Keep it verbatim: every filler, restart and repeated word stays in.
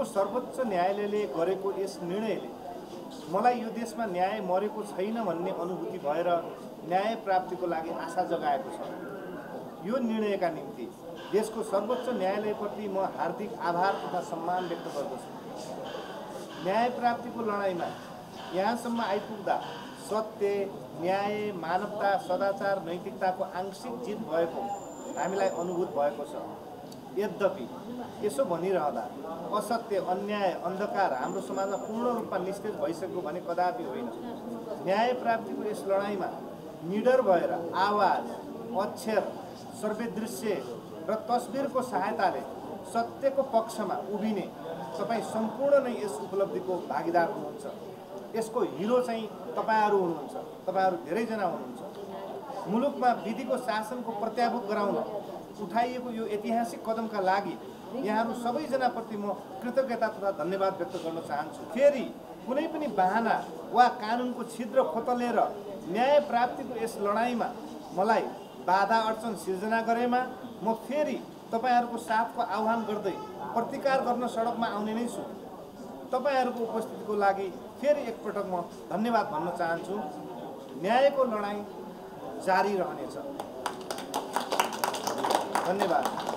देशको सर्वोच्च न्यायालयले गरेको यस निर्णयले मलाई यो देशमा न्याय मरेको छैन भन्ने अनुभूति भएर न्याय प्राप्तिको लागि आशा जगाएको छ। यो निर्णयका निम्ति देशको सर्वोच्च न्यायालयप्रति म हार्दिक आभार तथा सम्मान व्यक्त गर्दछु। न्याय प्राप्तिको लडाईँमा यहाँसम्म आइपुग्दा सत्य, न्याय, मानवता, सदाचार, नैतिकताको आंशिक जित भएको हामीलाई अनुभूत भएको छ। यद्यपि यसो भनिरहँदा असत्य, अन्याय, अन्धकार हाम्रो समाजमा पूर्ण रूपमा निस्तेज भइसक्यो भने कदापि होइन। न्याय प्राप्तिको यस लडाईँमा निडर भएर आवाज, अक्षर, सर्वदृश्य र तस्बिरको सहायताले सत्यको पक्षमा उभिने तपाईँ सम्पूर्ण नै यस उपलब्धिको भागीदार हुनुहुन्छ। यसको हिरो चाहिँ तपाईहरू हुनुहुन्छ। तपाईहरू धेरैजना हुनुहुन्छ। मुलुकमा विधिको शासनको प्रत्याभूत गराउन उठाइएको यो ऐतिहासिक कदमका लागि यहाँहरू सबैजनाप्रति म कृतज्ञता तथा धन्यवाद व्यक्त गर्न चाहन्छु। फेरि कुनै पनि बहाना वा कानुनको छिद्र खोतलेर न्याय प्राप्तिको यस लडाईँमा मलाई बाधा अडचन सिर्जना गरेमा म फेरि तपाईहरूको साथको आह्वान गर्दै प्रतिकार गर्न सडकमा आउने नै छु। तपाईहरूको उपस्थितिको लागि फेरि एकपटक म धन्यवाद भन्न चाहन्छु। न्यायको लडाईँ जारी रहनेछ। धन्यवाद।